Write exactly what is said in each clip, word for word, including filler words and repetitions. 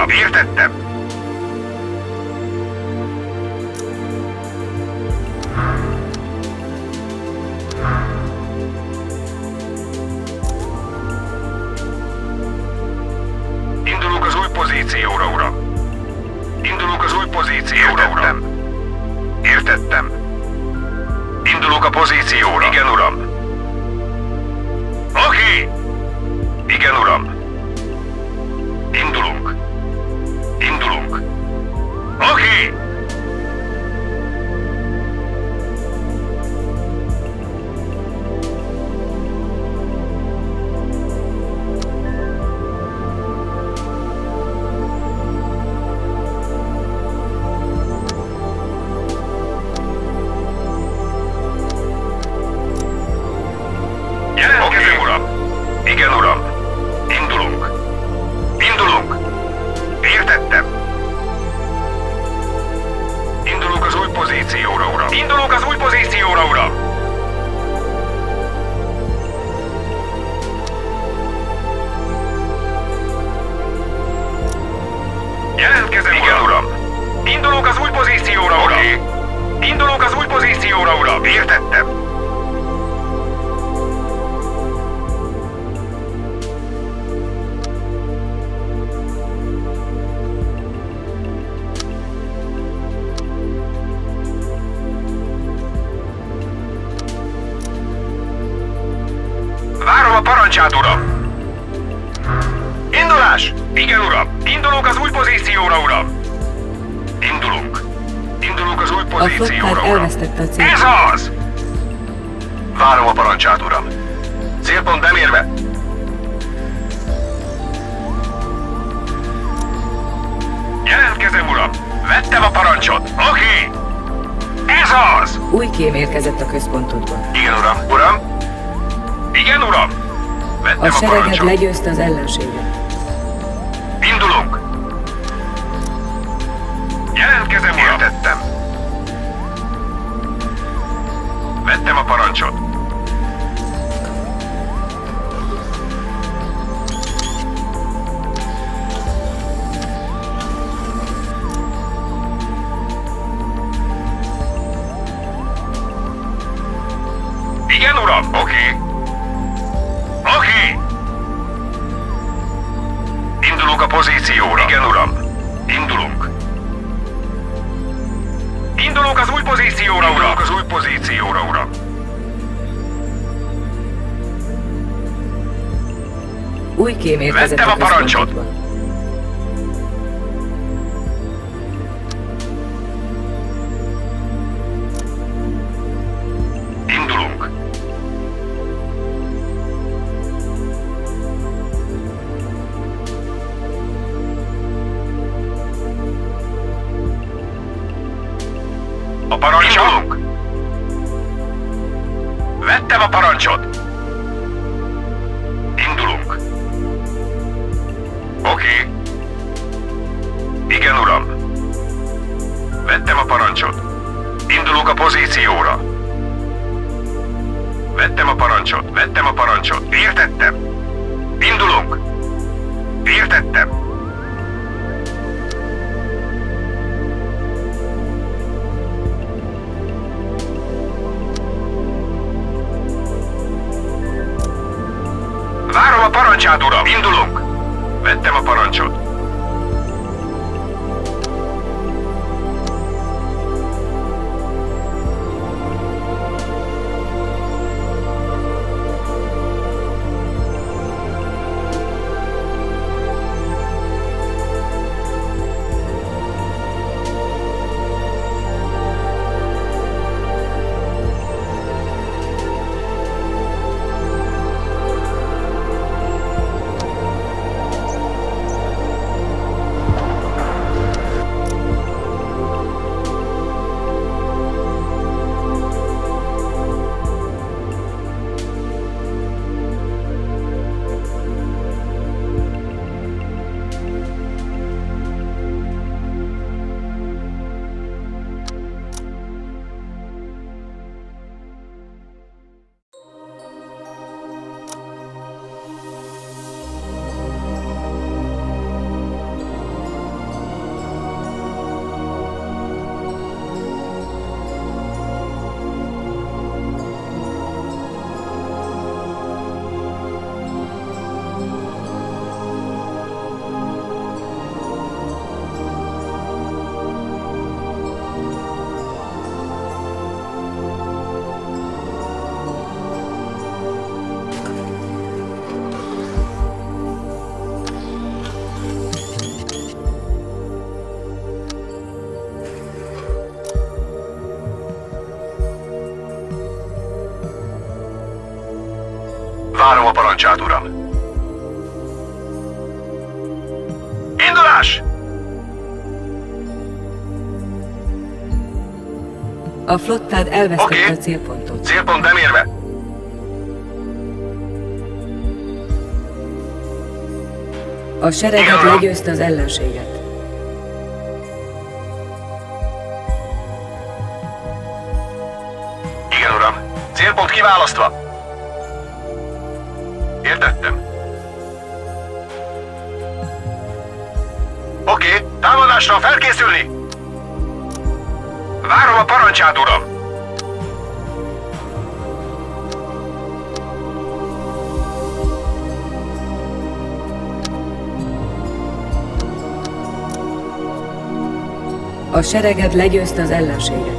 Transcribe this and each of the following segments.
uram, értettem. Indulunk az új pozícióra, uram. Indulunk az új pozícióra, uram. Értettem. Indulunk a pozícióra. Igen, uram. Oké. Igen, uram. Indulunk. Indulunk. Oké. Jelentkezem, uram. Igen, uram. Indulunk. Indulunk. Értettem. Indulunk az új pozícióra, uram. Indulunk az új pozícióra, uram. Jelentkezem, igen, uram. Indulunk az új pozícióra, uram. Okay. Indulunk az új pozícióra, uram. Értettem. Várom a parancsát, uram! Indulás! Igen, uram! Indulunk az új pozícióra, uram! Indulunk! Indulunk az új pozícióra, uram! Elvesztette a célt. Ez az! Várom a parancsát, uram! Célpont nem érve! Jelentkezem, uram! Vettem a parancsot! Oké! Okay. Ez az! Új kém érkezett a központodba. Igen, uram! Uram! Igen, uram! Vettem A a sereged parancsot. legyőzte az ellenséget. Indulunk! Jelentkezem, uram! Értettem. Vettem a parancsot. Igen, uram! Oké. Okay. Oké. Okay. Indulunk a pozícióra. Igen, uram. Indulunk. Indulunk az új pozícióra, uram. Indulunk az új pozícióra, uram. Új kém érkezett Vettem a a parancsot. központodba. Indulunk. A parancsot. Vettem a parancsot. Indulunk. Oké. Okay. Igen, uram. Vettem a parancsot. Indulunk a pozícióra. Vettem a parancsot. Vettem a parancsot. Értettem. Indulunk. Értettem. Várom a parancsát, uram! Indulunk! Vettem a parancsot. Várom a parancsát, uram. Indulás! A flottád elvesztette Oké. a célpontot. Célpont nem érve. A sereged Igen, uram. legyőzte az ellenséget. Igen, uram. Célpont kiválasztva. Értettem. Oké, támadásra felkészülni! Várom a parancsát, uram! A sereged legyőzte az ellenséget.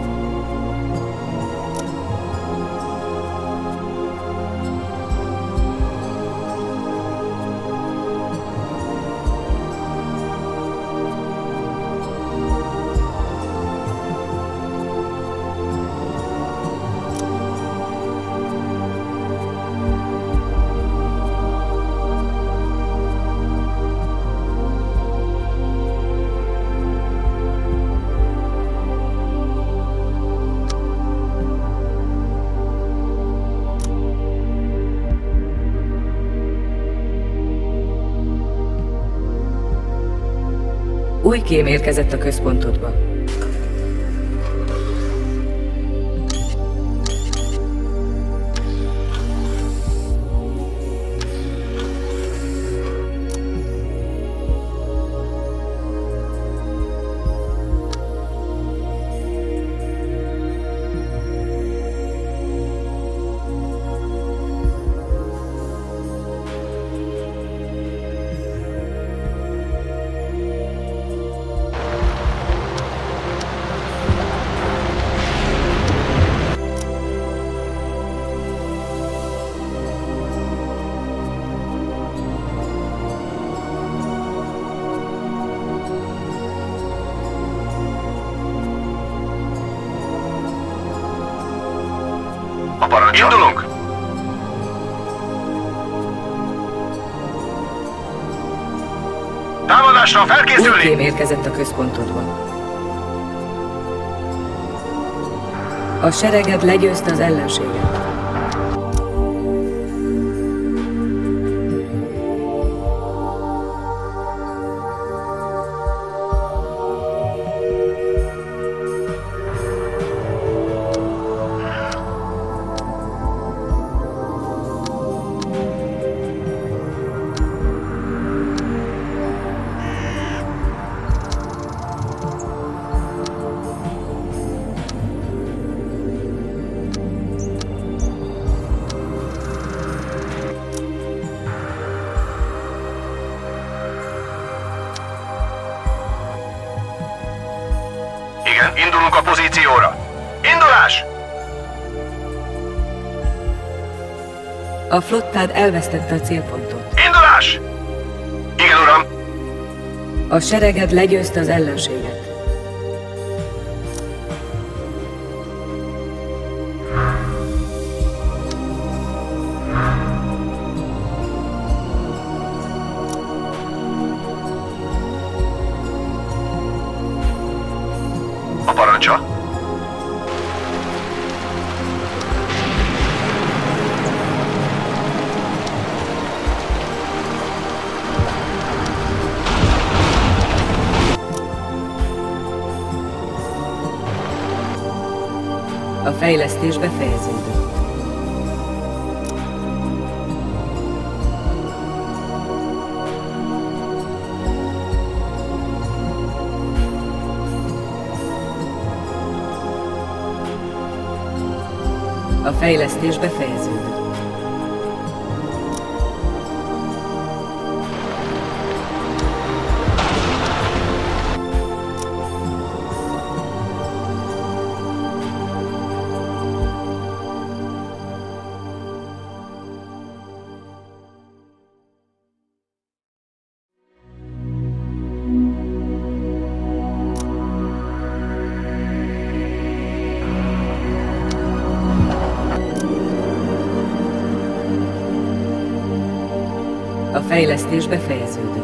Új kém érkezett a központodba. A parancsa. Indulunk! Támadásra Új felkészülni! kém érkezett a központodba. A sereged legyőzte az ellenséget. Igen, indulunk a pozícióra. Indulás! A flottád elvesztette a célpontot. Indulás! Igen, uram. A sereged legyőzte az ellenséget. A parancsa? A fejlesztés befejeződött. A fejlesztés befejeződött. fejlesztés befejeződött.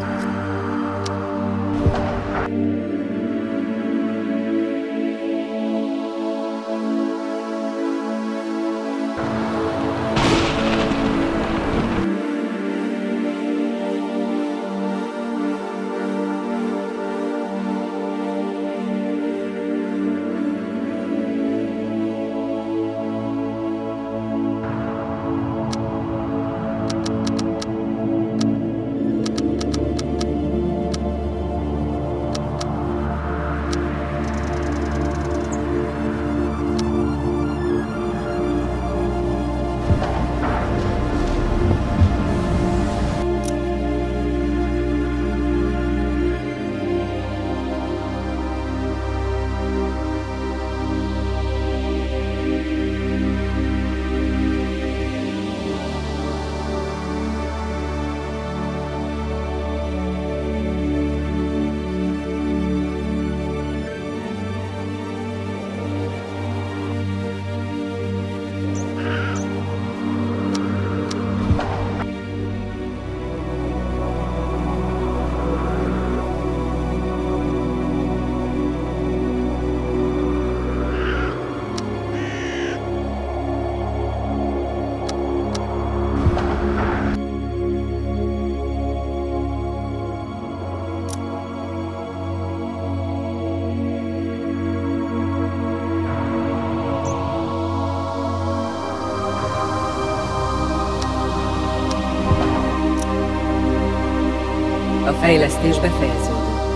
A fejlesztés befejeződött.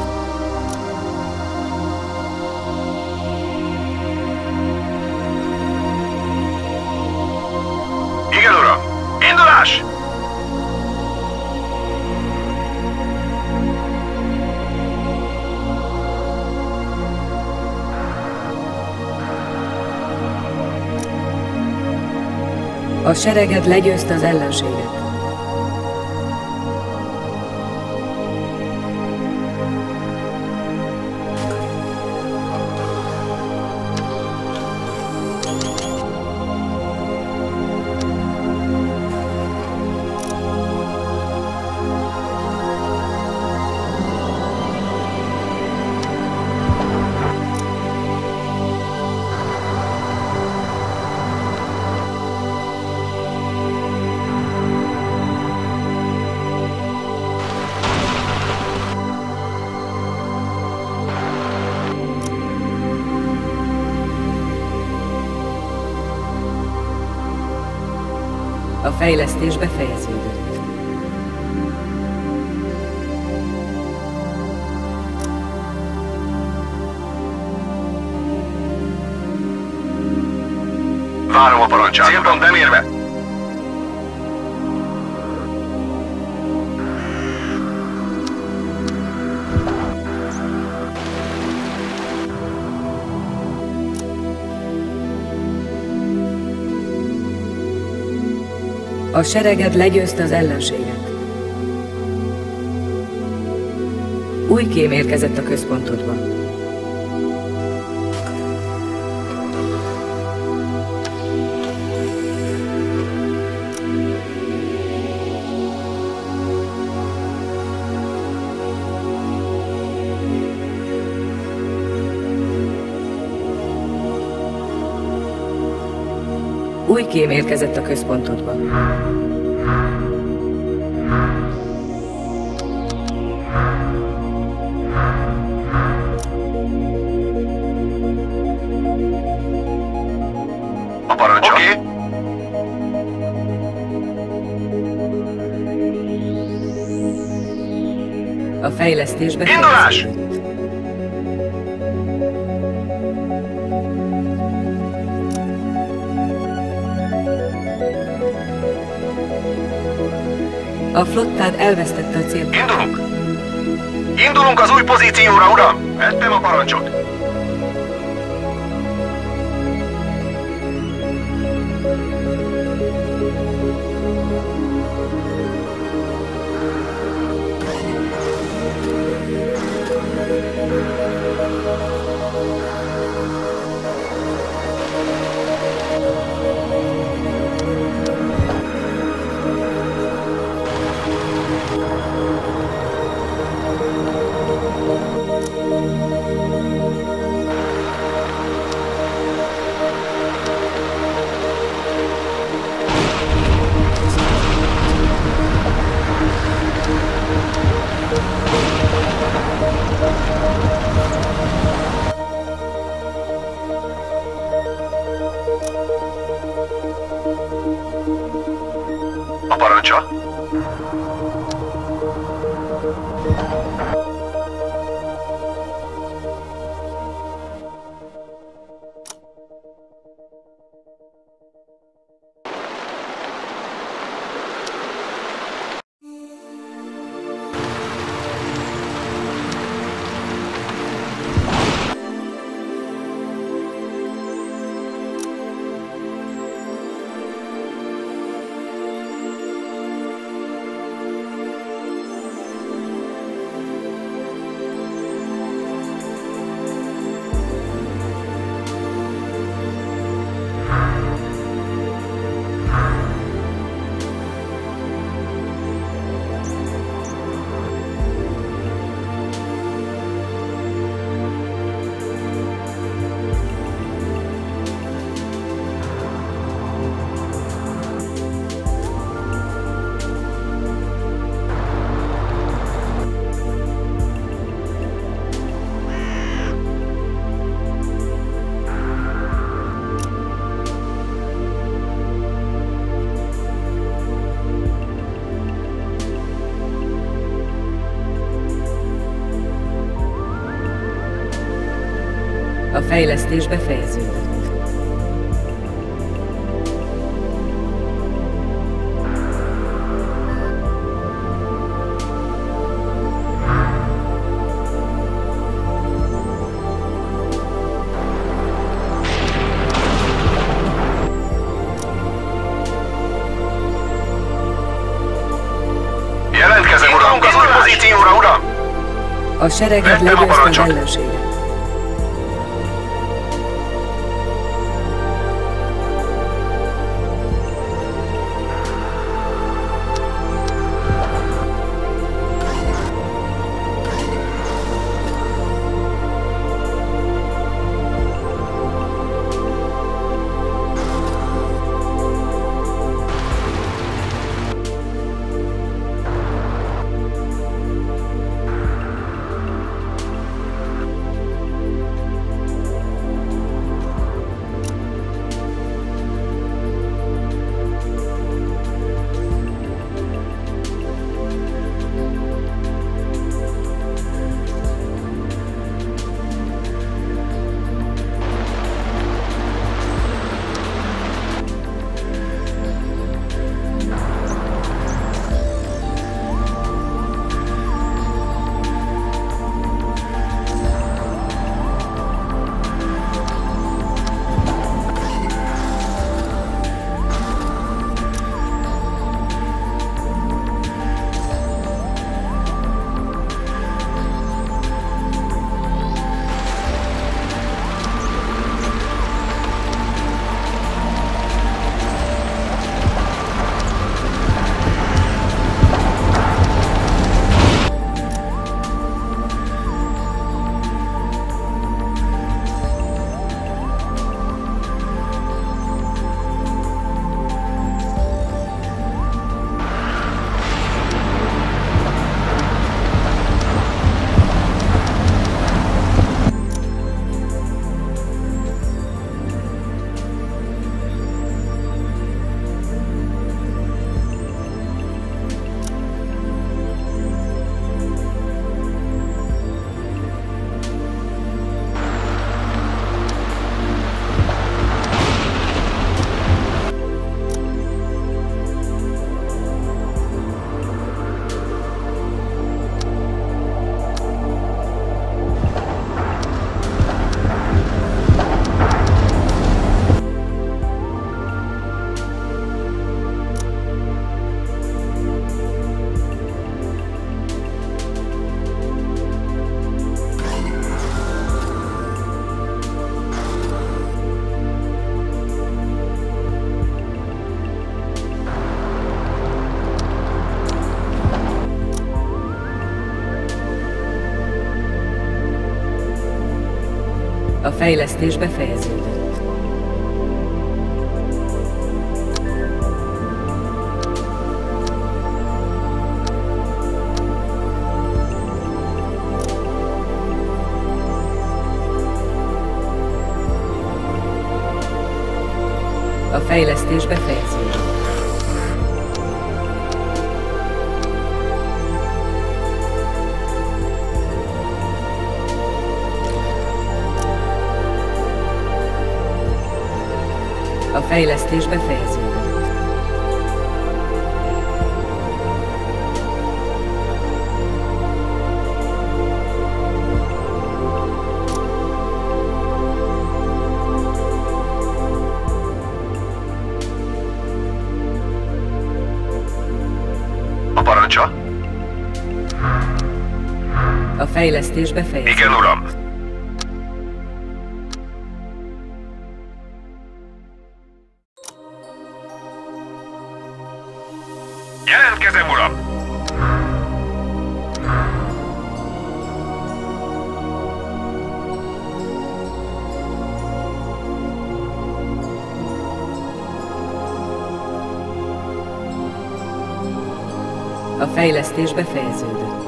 Igen, uram! Indulás! A sereged legyőzte az ellenséget. A fejlesztés befejeződött. Várom a parancsát. Célpont nem érve. A sereged legyőzte az ellenséget. Új kém érkezett a központodba. Új kém érkezett a központodba. A parancsot. Oké. A fejlesztés Indulás! befejeződött. A flottád elvesztette a célpontot. Indulunk! Indulunk az új pozícióra, uram! Vettem a parancsot! A fejlesztés befejeződött. Jelentkezem, uram! Az új pozícióra, uram! A sereged legyőzte az ellenséget. A fejlesztés befejeződött. A fejlesztés befejeződött. A fejlesztés befejeződött. A parancsa? A fejlesztés befejeződött. Igen, uram. Jelentkezem, uram! A fejlesztés befejeződött.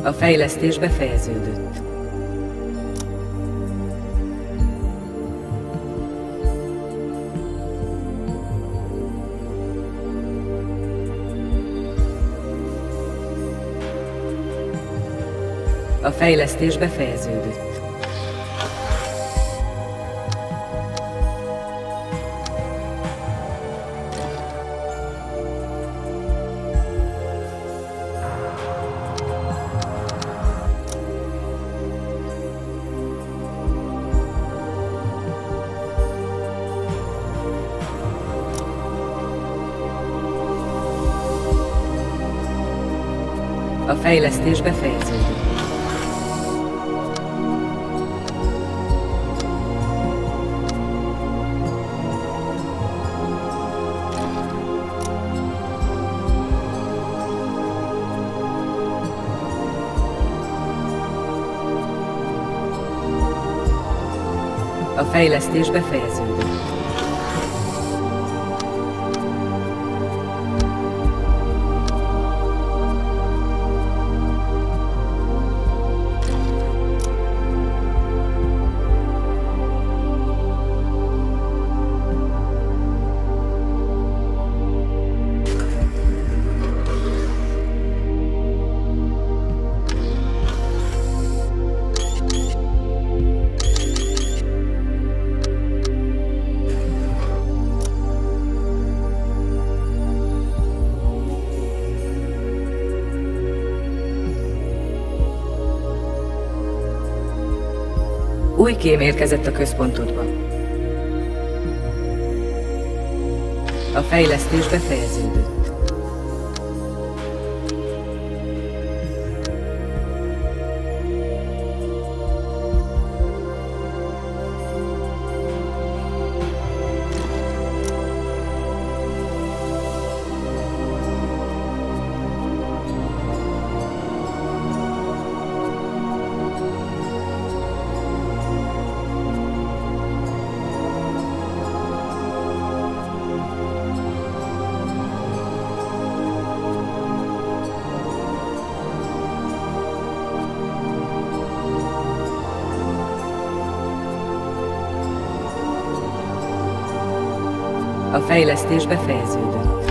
A fejlesztés befejeződött. A fejlesztés befejeződött. A fejlesztés befejeződött. A fejlesztés befejeződött. Új kém érkezett a központodba. A fejlesztés befejeződött. A fejlesztés befejeződött.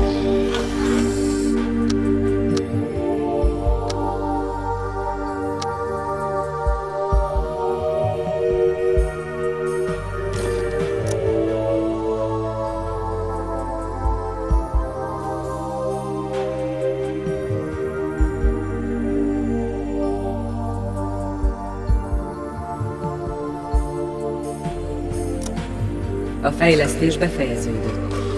A fejlesztés befejeződött.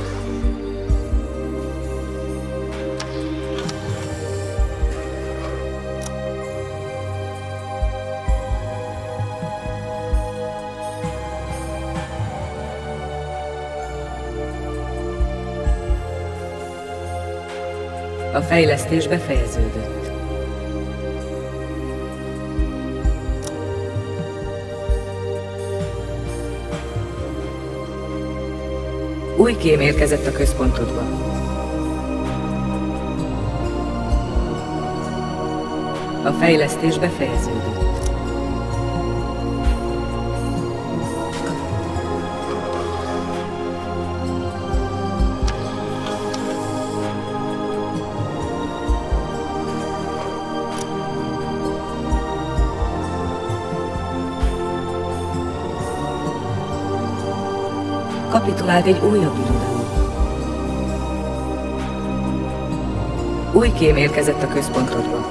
A fejlesztés befejeződött. Új kém érkezett a központodba. A fejlesztés befejeződött. Kapitulált egy újabb irodalom. Új kém érkezett a központodba.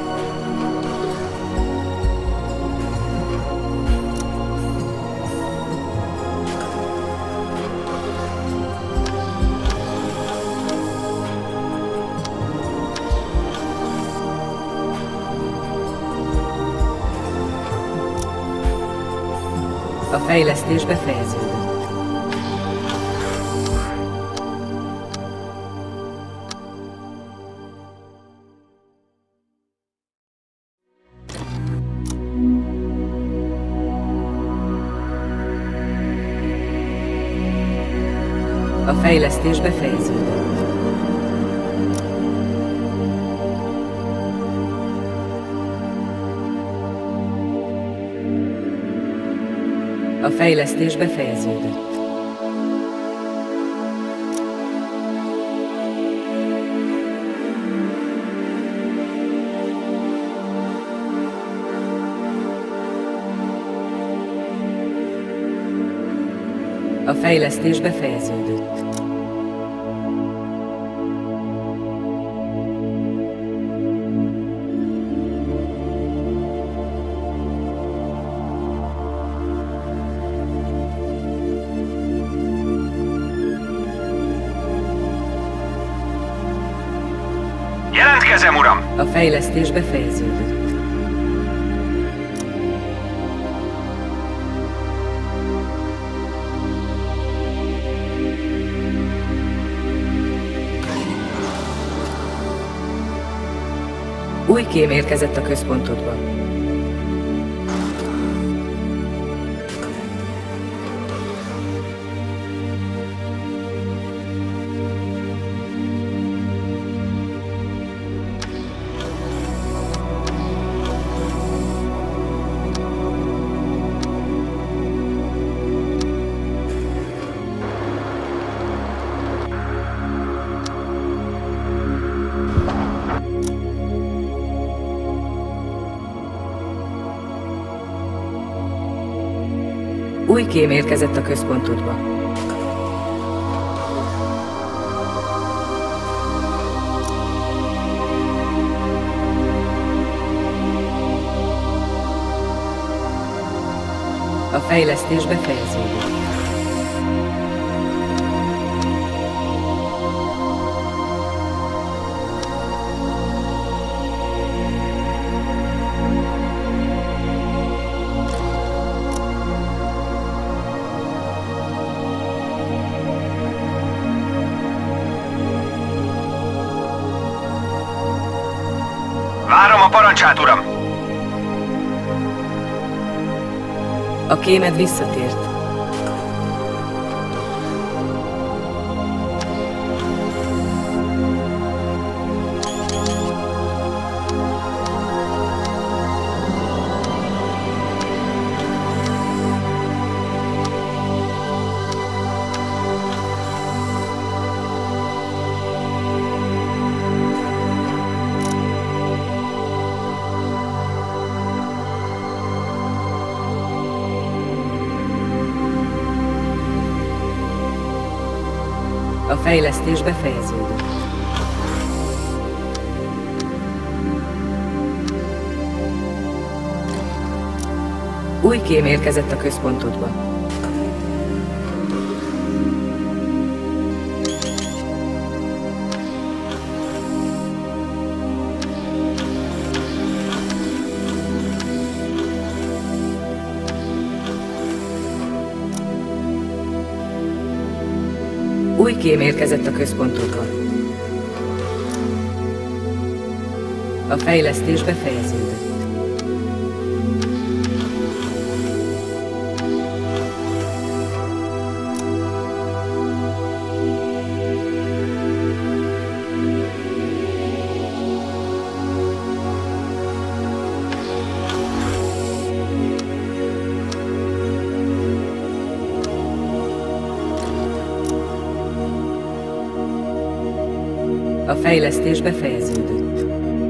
A fejlesztés befejeződött. A fejlesztés befejeződött. A fejlesztés befejeződött. A fejlesztés befejeződött. Jelentkezem, uram! A fejlesztés befejeződött. Új kém érkezett a központodba. Új kém érkezett a központodba. A fejlesztés befejeződött. Várom a parancsát, uram! A kémed visszatért. A fejlesztés befejeződött. Új kém érkezett a központodba. Új kém érkezett a központodba. A fejlesztés befejeződött. A fejlesztés befejeződött.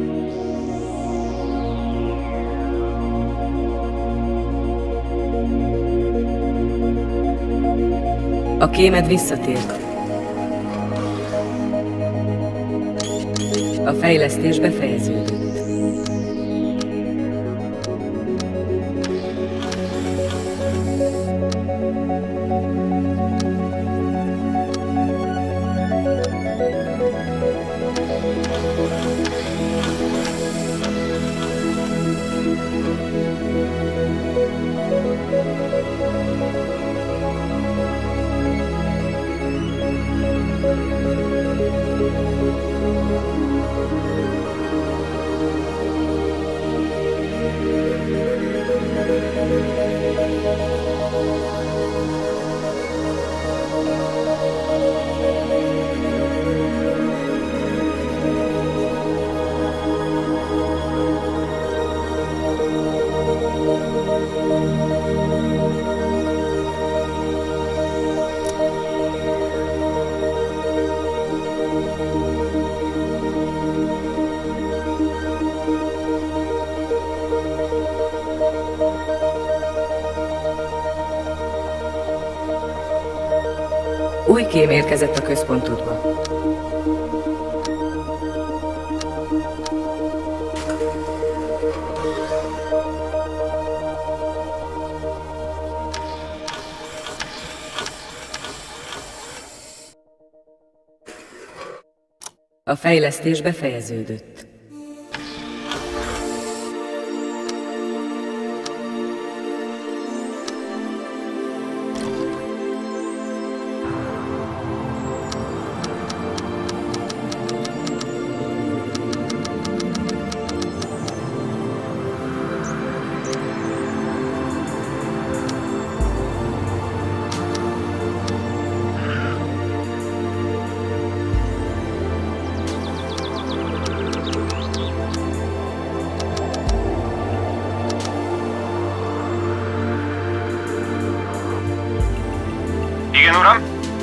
A kémed visszatért. A fejlesztés befejeződött. Új kém érkezett a központodba. A fejlesztés befejeződött. Igen, uram?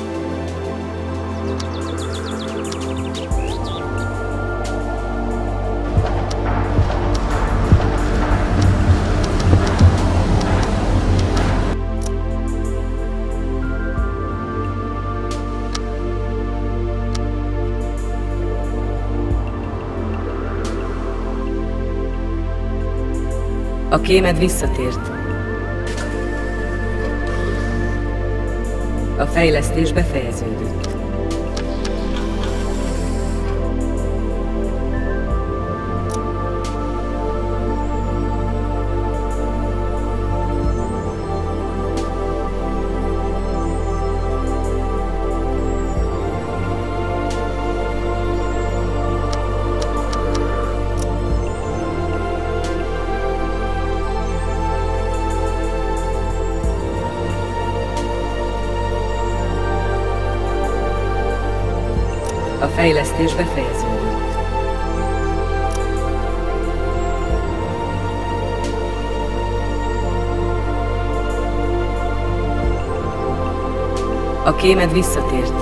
A kémed visszatért. A fejlesztés befejeződött. A fejlesztés befejeződött. A kémed visszatért.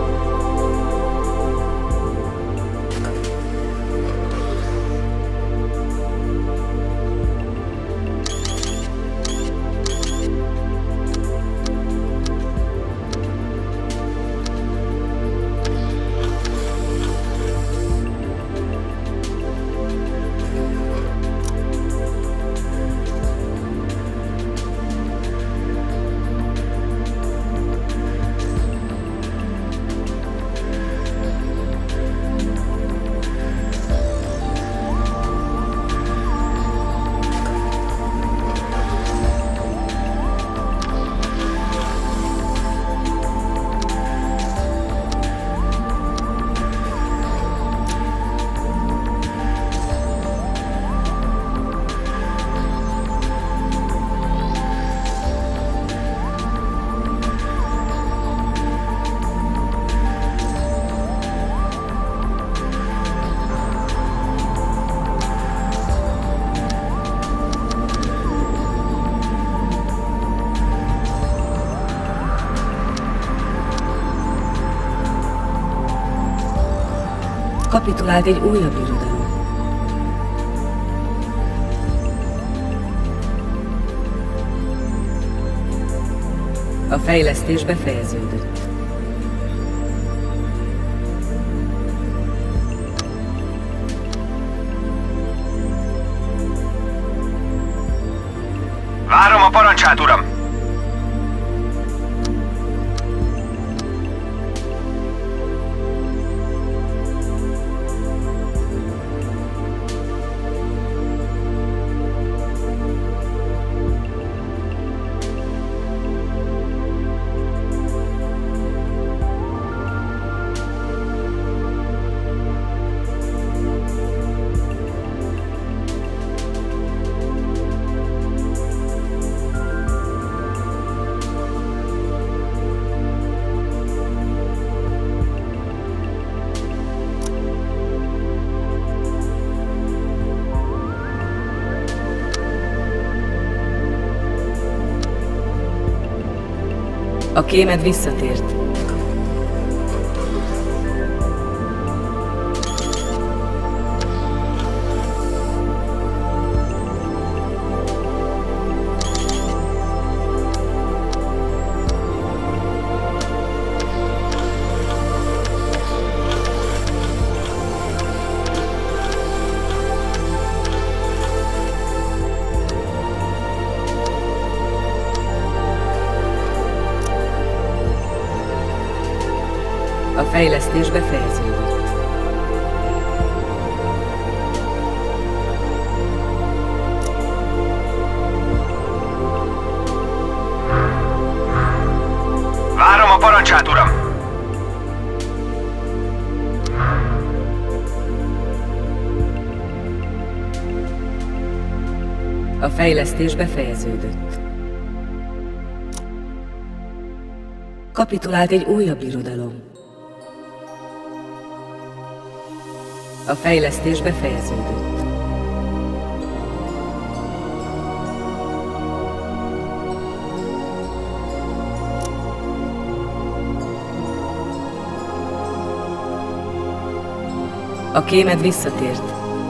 Kapitulált egy újabb irodalom. A fejlesztés befejeződött. Várom a parancsát, uram! A kémed visszatért. fejlesztés befejeződött. Várom a parancsát, uram! A fejlesztés befejeződött. Kapitulált egy újabb irodalom. A fejlesztés befejeződött. A kémed visszatért.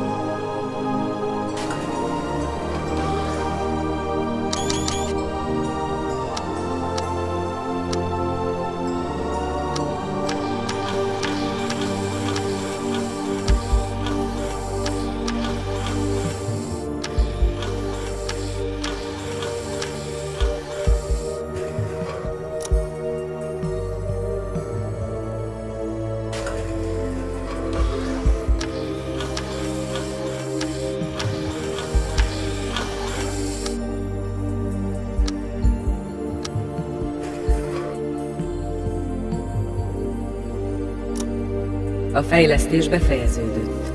A fejlesztés befejeződött.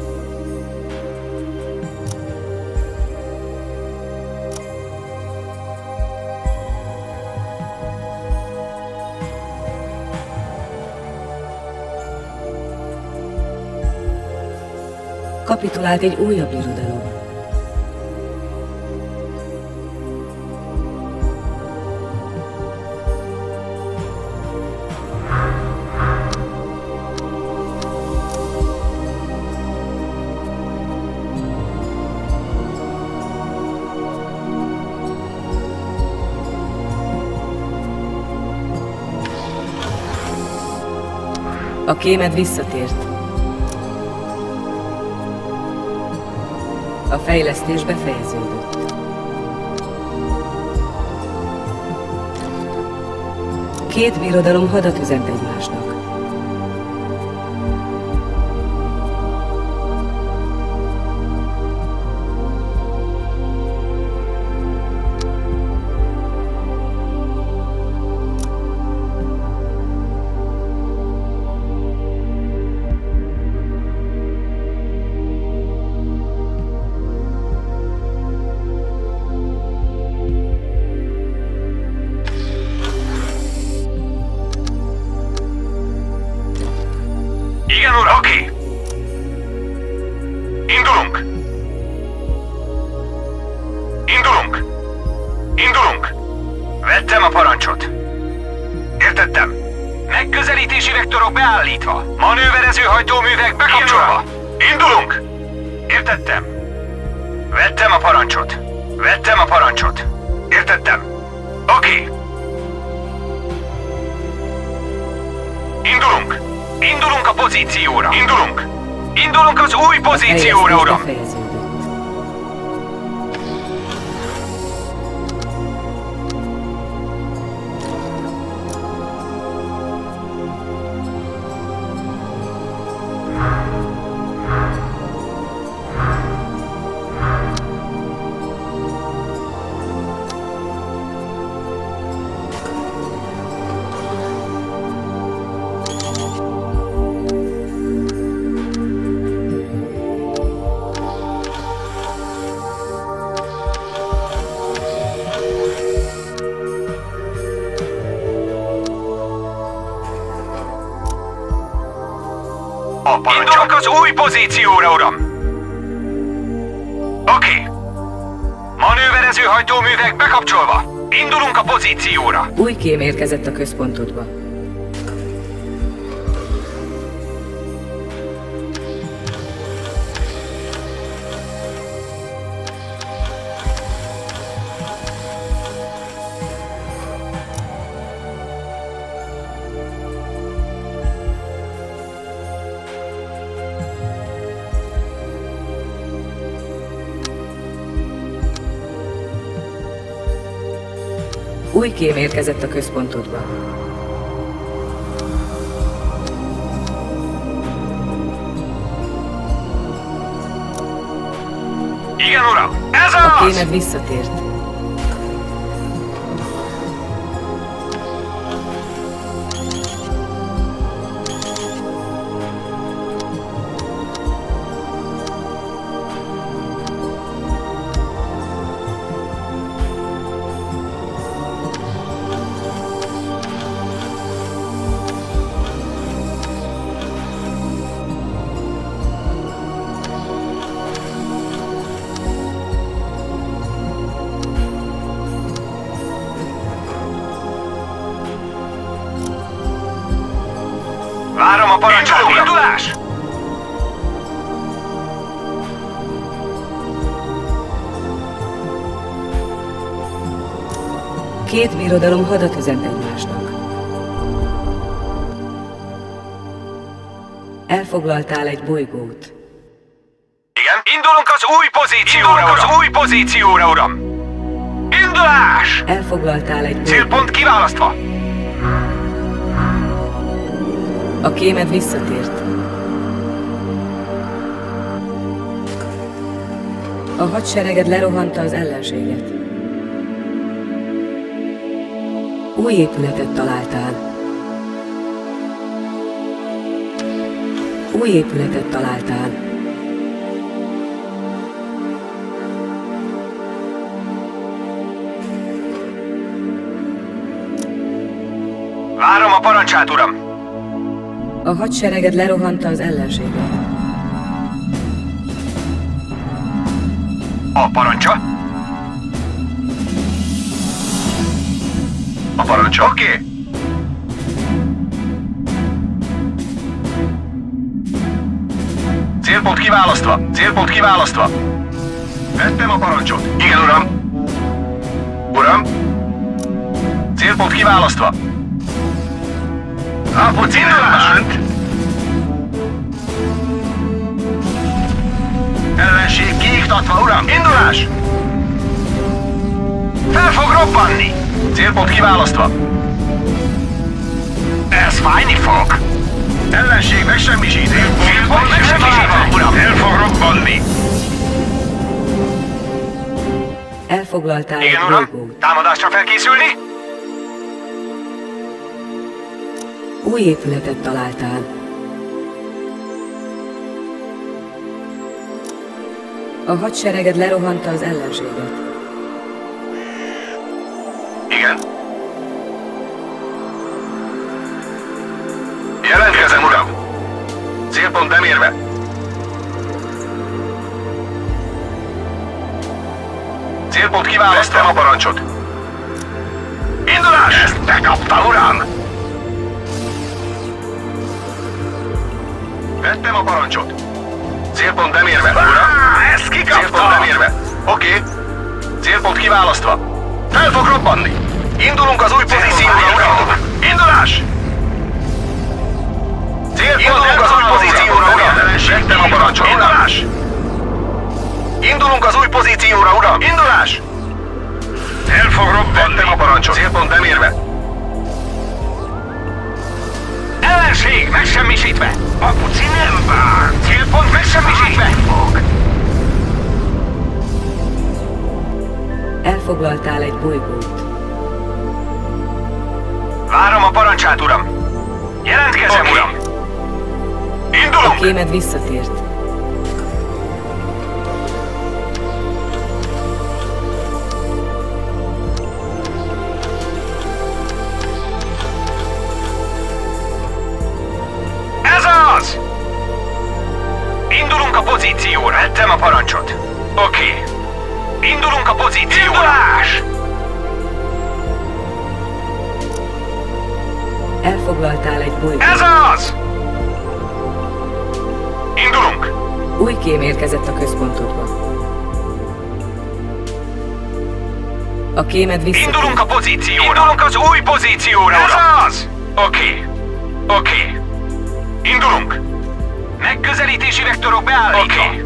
Kapitulált egy újabb irodalom. A kémed visszatért. A fejlesztés befejeződött. Két birodalom hadat üzent egymásnak. Igen, uram! Oké! Indulunk! Indulunk! Indulunk! Vettem a parancsot! Értettem! Megközelítési vektorok beállítva! Manőverező hajtóművek bekapcsolva! Indulunk! Értettem! Vettem a parancsot! Vettem a parancsot! Értettem! Oké! Indulunk! Indulunk a pozícióra! Indulunk! Indulunk az új pozícióra, uram! Indulunk az új pozícióra, uram! Oké! Manőverező hajtóművek bekapcsolva! Indulunk a pozícióra! Új kém érkezett a központodba. Új kém érkezett a központodba. Igen, uram! Ez A az! kémed visszatért. Várom a parancsot, indulás! Két birodalom hadat üzent egymásnak. Elfoglaltál egy bolygót. Igen? Indulunk az új pozícióra, Indulunk az új pozícióra, uram! Indulás! Elfoglaltál egy bolygót. Célpont kiválasztva! A kémed visszatért. A hadsereged lerohanta az ellenséget. Új épületet találtál. Új épületet találtál. Várom a parancsát, uram! A hadsereged lerohanta az ellenséget. A parancsa? A parancsa? Oké. Okay. Célpont kiválasztva. Célpont kiválasztva. Vettem a parancsot. Igen, uram. Uram. Célpont kiválasztva. Állapot indulás! Ellenség kiiktatva, uram! Indulás! Fel fog robbanni! Célpont kiválasztva. Ez fájni fog! Ellenség megsemmisítve! Célpont megsemmisítve, uram! El fog robbanni! Elfoglaltál Igen, egy uram? bolygót. Támadásra felkészülni? Új épületet találtál. A hadsereged lerohanta az ellenséget. Igen. Jelentkezem, uram! Célpont nem érve. Célpont kiválasztva a parancsot. Indulás! Ezt bekapta, uram! Vettem a parancsot. Célpont nem érve, uram. Ezt kikapta! Célpont nem érve. Oké. Okay. Célpont kiválasztva. Fel fog robbanni. Indulunk az új pozícióra, uram. Indulás! Célpont Indulunk az új pozícióra, uram. Vettem a parancsot. Indulás! Indulunk az új pozícióra, uram. Indulás! El fog robbanni. Vettem a parancsot. Célpont nem érve. Ellenség megsemmisítve! A puci nem vár! Célpont megsemmisítve! Fog. Elfoglaltál egy bolygót. Várom a parancsát, uram! Jelentkezem, okay. Uram! Indulunk! A kémed visszatért. Indulunk a pozícióra. Vettem a parancsot. Oké. Okay. Indulunk a pozícióra. Indulás! Elfoglaltál egy bolygót. Ez az! Indulunk! Új kém érkezett a központodba. A kémed visszatért. Indulunk a pozícióra. Indulunk az új pozícióra. Ez uram. Az! Oké. Okay. Oké. Okay. Indulunk! Megközelítési vektorok beállítva. Oké. Okay.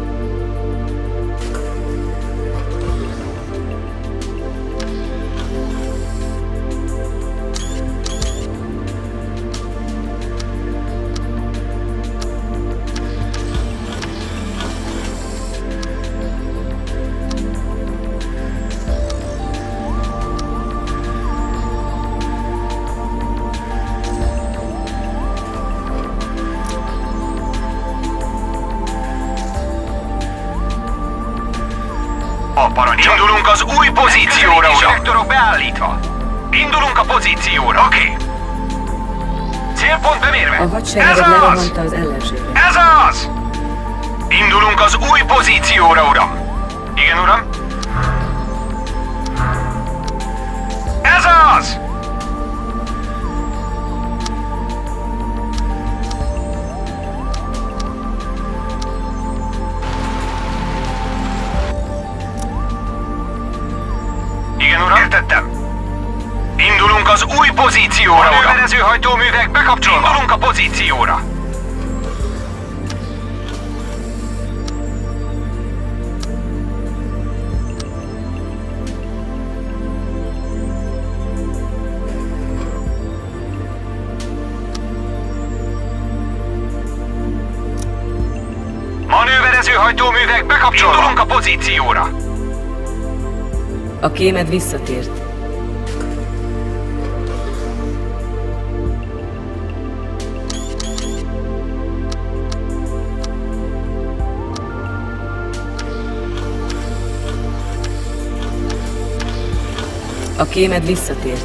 A parancsot. Indulunk az új pozícióra, uram. Reaktorok beállítva. Indulunk a pozícióra. Oké. Okay. Célpont bemérve. A hadsereged lerohanta az ellenséget. Ez az! Indulunk az új pozícióra, uram. Igen, uram. Ez az! Igen, uram. Értettem. Indulunk az új pozícióra, uram. Manőverező hajtóművek bekapcsolva. Indulunk a pozícióra. Manőverező hajtóművek bekapcsolva. Indulunk a pozícióra. A kémed visszatért. A kémed visszatért.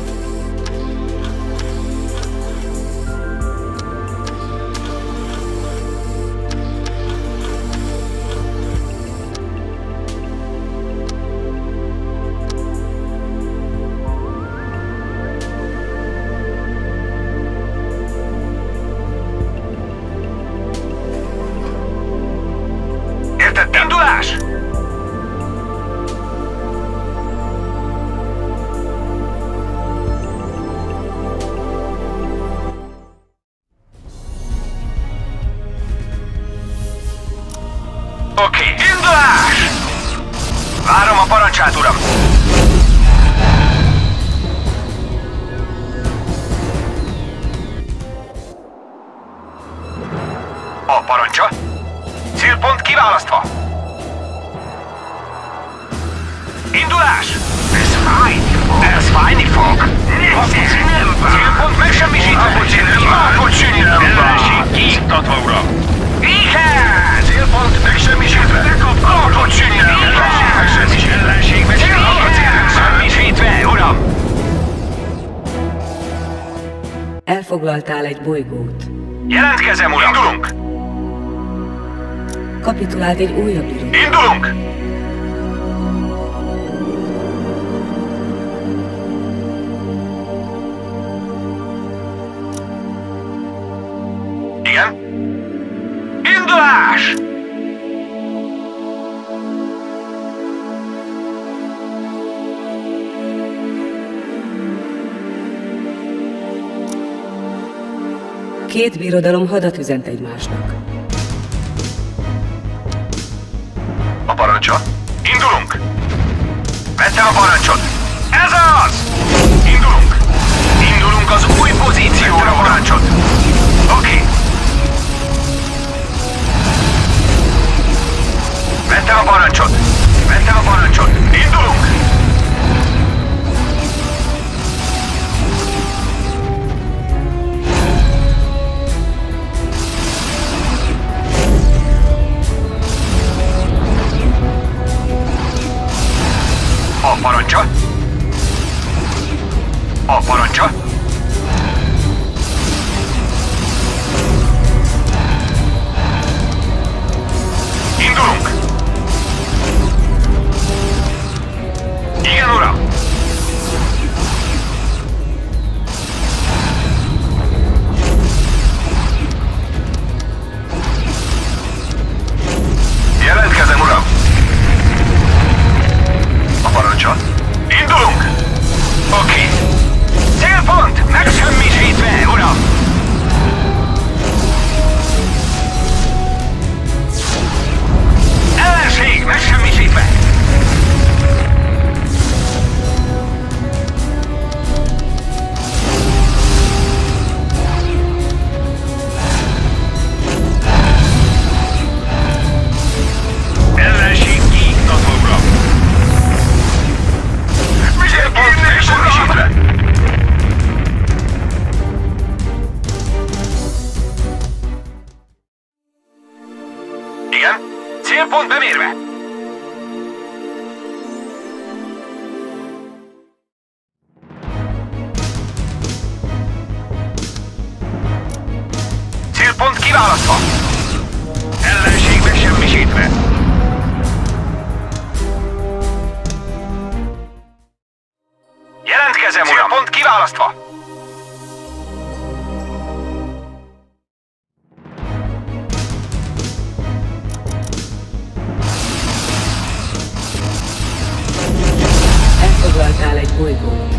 Értettem. Indulás! Oké, okay. Indulás! Várom a parancsát, uram! A parancsa? Célpont kiválasztva! Indulás! Ez fájni fog! Ez fájni fog! Nem, nem bár! Célpont megsemmisítve! Apocsi nem bár! Ellenség kiiktatva, uram! Igen! Célpont megsemmisítve! Apocsi nem bár! Ellenség megsemmisítve, uram! Elfoglaltál egy bolygót. Jelentkezem, uram! Indulunk! Kapitulált egy újabb irodát. Indulunk! Igen? Indulás! Két birodalom hadat üzent egymásnak. A parancsa? Indulunk! Vettem a parancsot! Ez az! Indulunk! Indulunk az új pozícióra, a parancsot! Oké! Okay. Vettem a parancsot! Vettem a parancsot! Indulunk! A parancsa? A parancsa? Indulunk! Igen, uram! Jelentkezem, uram! A parancsa? Indulunk! Oké! Okay. Célpont bolygót.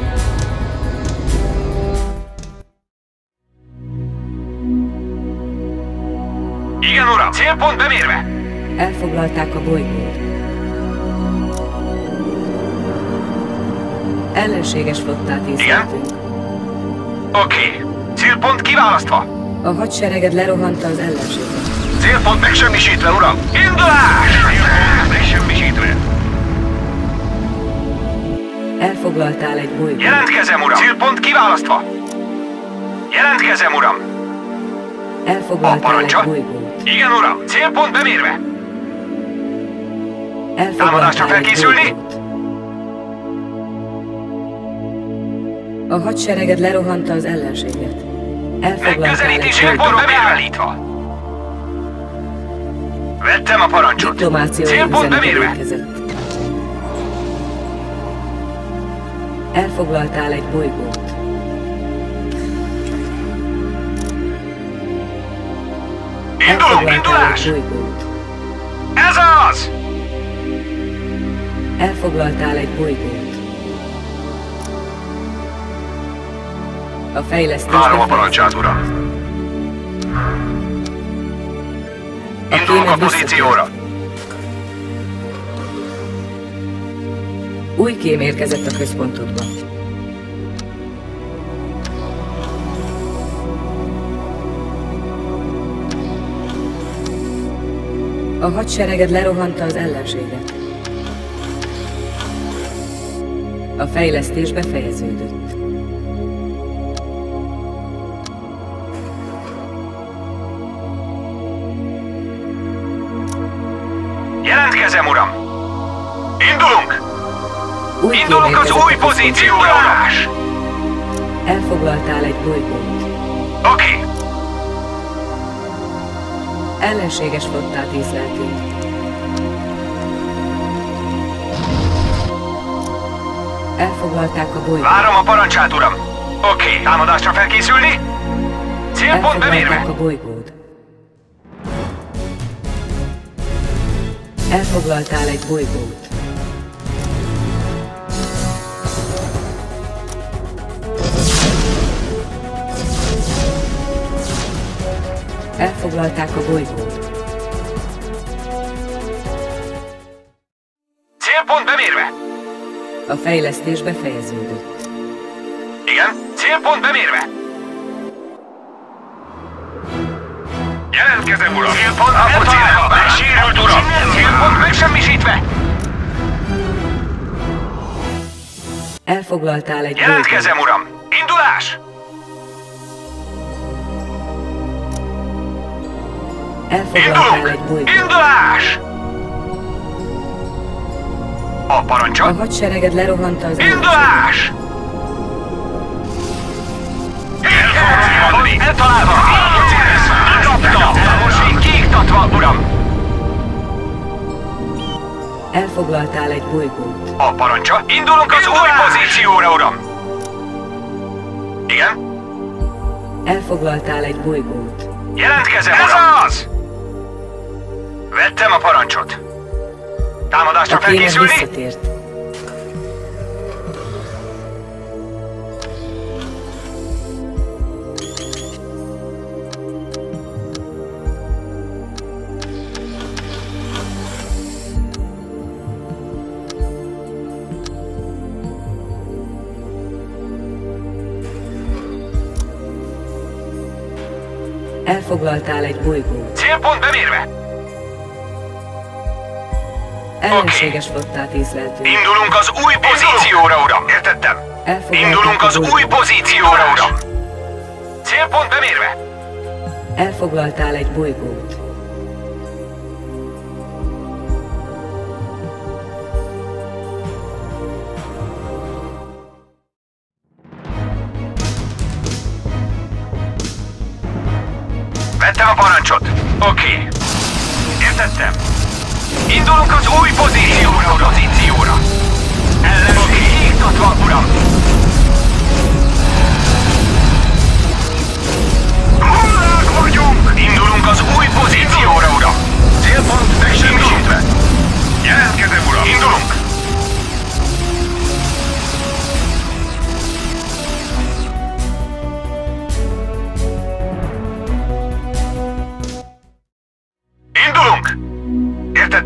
Igen, uram! Célpont bemérve! Elfoglalták a bolygót. Ellenséges flottát észleltünk. Oké. Okay. Célpont kiválasztva! A hadsereged lerohanta az ellenséget. Célpont megsemmisítve, uram! Indulás! Megsemmisítve! Elfoglaltál egy bolygót. Jelentkezem, uram! Célpont kiválasztva! Jelentkezem, uram! Elfoglaltál egy bolygót. Igen, uram! Célpont bemérve! Támadásra felkészülni? Bolygót. A hadsereged lerohanta az ellenséget. Megközelítési pont beállítva! Vettem a parancsot! Diplomáciai célpont bemérve! Érkezett. Elfoglaltál egy bolygót. Indulunk, indulás! Egy bolygót. Ez az! Elfoglaltál egy bolygót. A fejlesztés... Várom a parancsát, uram! Indulunk a pozícióra! Új kém érkezett a központodba. A hadsereged lerohanta az ellenséget. A fejlesztés befejeződött. Jelentkezem, uram! Indulunk! Új Indulunk az új pozícióra, uram! Elfoglaltál egy bolygót. Oké. Okay. Ellenséges flottát észleltünk. Elfoglalták a bolygót. Várom a parancsát, uram! Oké, okay. Támadásra felkészülni? Célpont bemérve! Elfoglalták a bolygót. Elfoglaltál egy bolygót. Elfoglalták a bolygót. Célpont bemérve! A fejlesztés befejeződött. Igen, célpont bemérve! Jelentkezem, uram! Célpont eltalálva! Megsérült, uram! Célpont megsemmisítve! Elfoglaltál egy Jelentkezem, bolygót. uram! Indulás! Elfoglaltál egy Indulunk! bolygót. Indulás! A parancsa? A hadsereged lerohanta az Indulás! Elfoglalva! Eltalálva! Kapta! Távolség kiiktatva, uram! Elfoglaltál egy bolygót. A parancsa? Indulunk az új pozícióra, uram! Igen? Elfoglaltál egy bolygót. Jelentkezem, uram! Ez az! Vettem a parancsot. Támadásra A kémed felkészülni? visszatért. Elfoglaltál egy bolygót. Célpont bemérve! Ellenséges flottát észleltünk. Indulunk az új pozícióra, uram! Értettem? Elfoglalták Indulunk a az bolygót. új pozícióra, uram! Célpont bemérve! Elfoglaltál egy bolygót. Vettem a parancsot. Oké. Okay. Értettem. Indulunk az új pozícióra, uram. Pozícióra. Ellenség kiiktatva, uram. Hullák vagyunk! Indulunk az új pozícióra, uram. Célpont megsemmisítve. Jelentkezem, uram. Indulunk.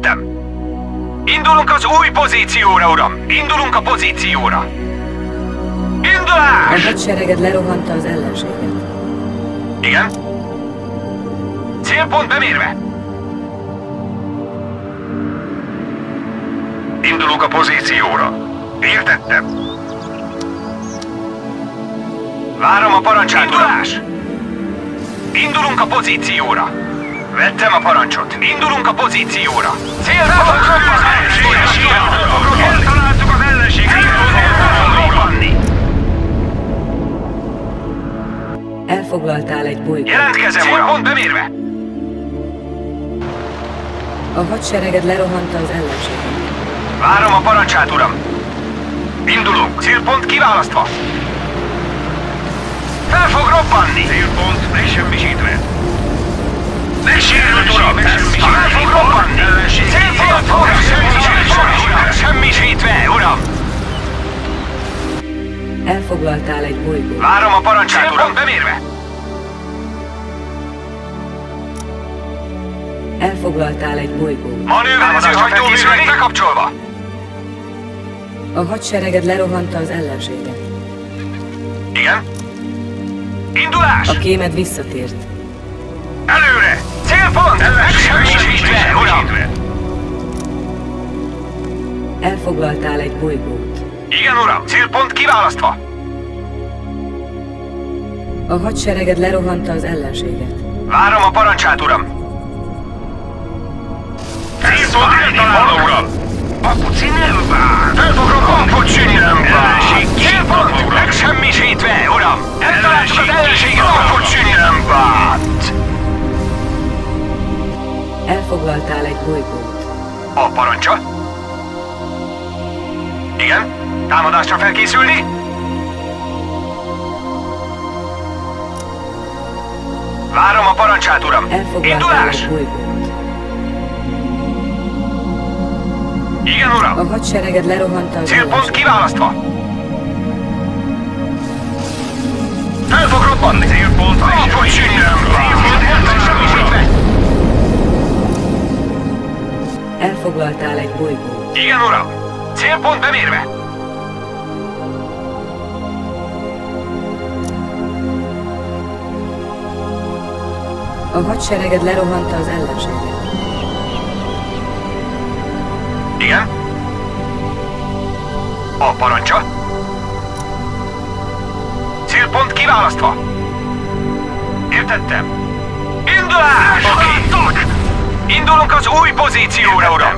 Értettem. Indulunk az új pozícióra, uram! Indulunk a pozícióra! A Indulás! hadsereged lerohanta az ellenséget. Igen? Célpont bemérve! Indulunk a pozícióra. Értettem. Várom a parancsát, Indulás! Indulunk a pozícióra. Vettem a parancsot. Indulunk a pozícióra. Célpont eltaláltuk az ellenséget. Robbanni! Elfoglaltál egy bolygót. Jelentkezem, uram! Célpont bemérve! A hadsereged lerohanta az ellenséget. Várom a parancsát, uram! Indulunk! Célpont kiválasztva! Fel fog robbanni! Célpont megsemmisítve! Megsérült, uram! Fel fog robbanni! Célpont fog megsemmisítve, uram! Elfoglaltál egy bolygót. Várom a parancsát, uram! Célpont bemérve! Elfoglaltál egy bolygót. Manőverező hajtóművek bekapcsolva! A hadsereged lerohanta az ellenséget. Igen? Indulás! A kémed visszatért. Előre! Célpont! Megsemmisítve, uram! Elfoglaltál egy bolygót. Igen, uram! Célpont kiválasztva! A hadsereged lerohanta az ellenséget. Várom a parancsát, uram! Célpont eltalálva, uram! Papuci nem vár! Fel fog robbanni! Papuci nem vár! Célpont megsemmisítve, uram! Eltaláltuk az ellenséget! Papuci nem várt! Elfoglaltál egy bolygót. A parancsa? Igen? Támadásra felkészülni? Várom a parancsát, uram! Elfoglaltál Indulás! egy bolygót. Igen, uram! A hadsereged lerohanta az Célpont ellenséget. kiválasztva! Fel fog robbanni! Célpont megsemmisítve! Elfoglaltál egy bolygót. Igen, uram! Célpont bemérve! A hadsereged lerohanta az ellenséget. Igen? A parancsa? Célpont kiválasztva! Értettem! Indulás! Oké! Indulunk az új pozícióra, uram!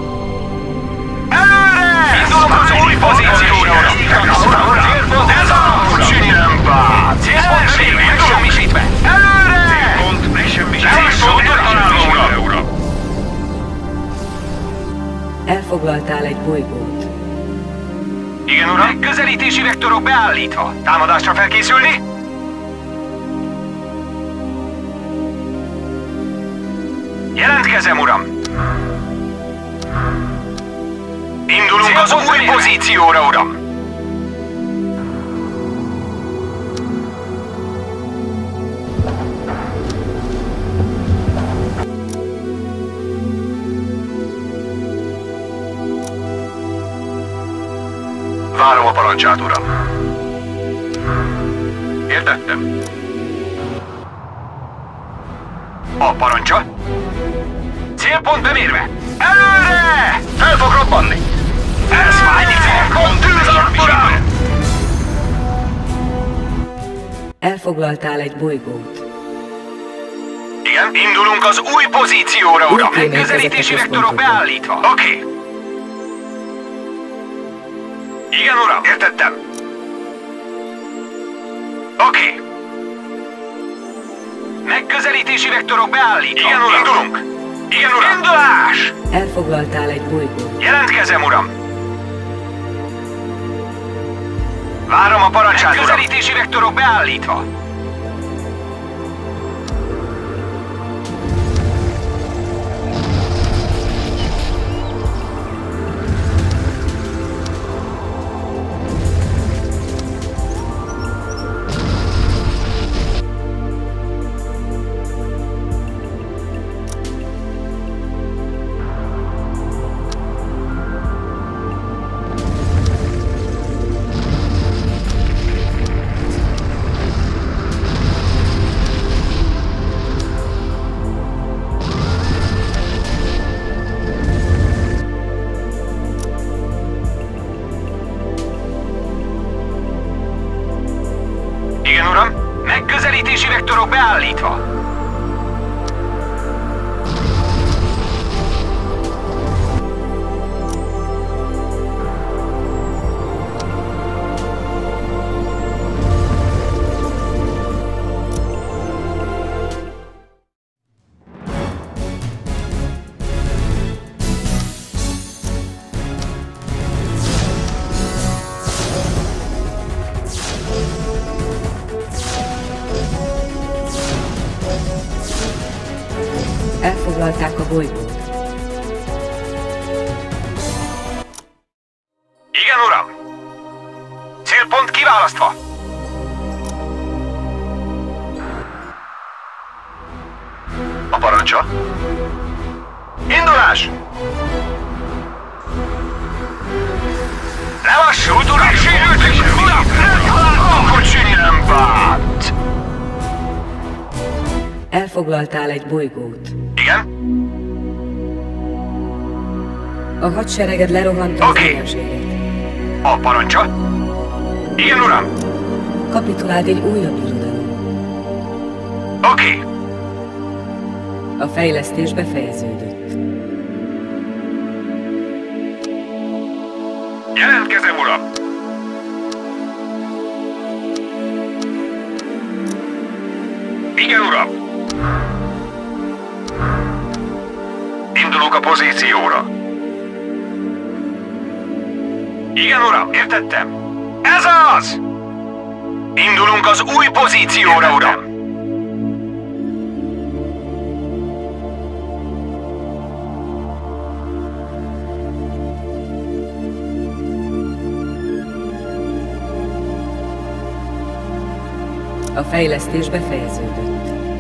Előre! Indulunk az új pozícióra, uram! Célpont ez a... Csinyi nem bát! Célpont megsemmisítve! Előre! Célpont megsemmisítve! Uram! Elfoglaltál egy bolygót. Igen, uram? Megközelítési vektorok beállítva. Támadásra felkészülni? Jelentkezem, uram! Indulunk az új pozícióra, uram! Várom a parancsát, uram. Értettem. A parancsa? Célpont bemérve! Előre! Fel fog robbanni! Ez fájni célpont tűzött, uram! Elfoglaltál egy bolygót. Igen, indulunk az új pozícióra, uram. Új Megközelítési kéménykezetes vektorok központok. beállítva. Oké. Okay. Igen, uram. Értettem. Oké. Okay. Megközelítési vektorok beállítva. Igen, uram. Indulunk. Igen, uram. Indulás! Elfoglaltál egy bolygót. Jelentkezem, uram. Várom a parancsát, uram. Megközelítési vektorok beállítva. Konstruktorok beállítva. Elfoglalták a bolygót. Igen, uram! Célpont kiválasztva! A parancsa? Indulás! Levassult, uram! Megsérültük, uram! A kocsi nem vált! Elfoglaltál egy bolygót. Igen? A hadsereged lerohanta az Oké. ellenséget. A parancsa? Igen, uram! Kapitulált egy újabb irodalom. Oké. A fejlesztés befejeződött. Jelentkezem, uram! Igen, uram! Indulunk a pozícióra. Igen, uram, értettem. Ez az! Indulunk az új pozícióra, uram! A fejlesztés befejeződött.